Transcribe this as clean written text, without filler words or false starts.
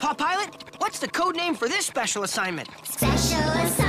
Pilot, what's the code name for this special assignment? Special assignment.